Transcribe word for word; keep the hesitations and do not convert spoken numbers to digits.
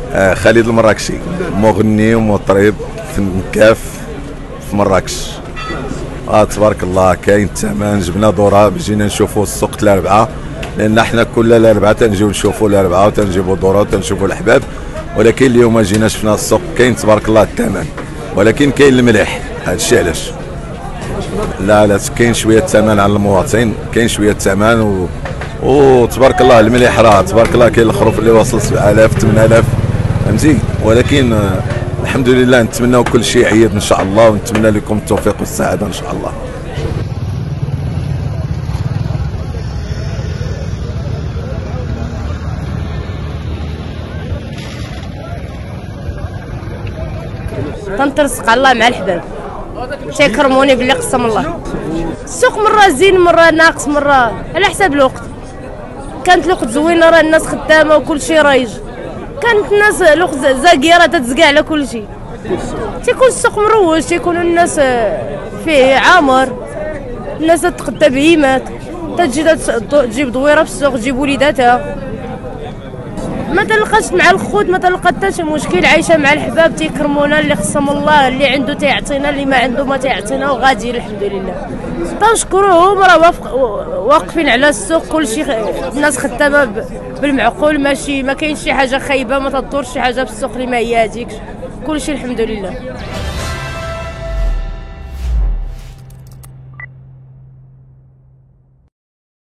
آه خالد المراكشي، مغني ومطرب في النكاف في مراكش. آه تبارك الله كاين الثمن، جبنا ذره جينا نشوفوا السوق الاربعاء، لان احنا كل الاربعاء تنجيو نشوفوا الاربعاء وتنجيبوا ذره وتنشوفوا الحباب، ولكن اليوم جينا شفنا السوق كاين تبارك الله الثمن، ولكن كاين الملح. هذا الشيء علاش؟ لا لا كاين شويه ثمن على المواطن، كاين شويه ثمن و... وتبارك الله المليح راه تبارك الله كاين الخروف اللي وصل سبعة آلاف ثمانية آلاف فهمتي، ولكن آه الحمد لله نتمناو كل شيء عيد ان شاء الله، ونتمنى لكم التوفيق والسعاده ان شاء الله. تنترزق الله مع الحباب، تيكرموني باللي قسم الله. السوق مره زين مره ناقص مره على حساب الوقت. كانت الوقت زوينه راه الناس خدامه وكل شيء رايج، كانت الناس الوقت زاكيه راه تتزكى على كل شيء. تيكون السوق مروج، تيكون الناس فيه عامر، الناس تتقدى بهيمات، تجي تجيب دويره في السوق تجيب وليداتها. ما تلقاش مع الخوت، ما تلقى حتى شي مشكل، عايشه مع الحباب تيكرمونا، اللي قسم الله اللي عنده تيعطينا، اللي ما عنده ما تيعطينا، وغاديين الحمد لله. تنشكروهم راه واقفين على السوق، كلشي الناس خدامه بالمعقول، ماشي ما كاينش شي حاجه خايبه، ما تدورش شي حاجه في السوق اللي ما هي هذيك، كلشي الحمد لله.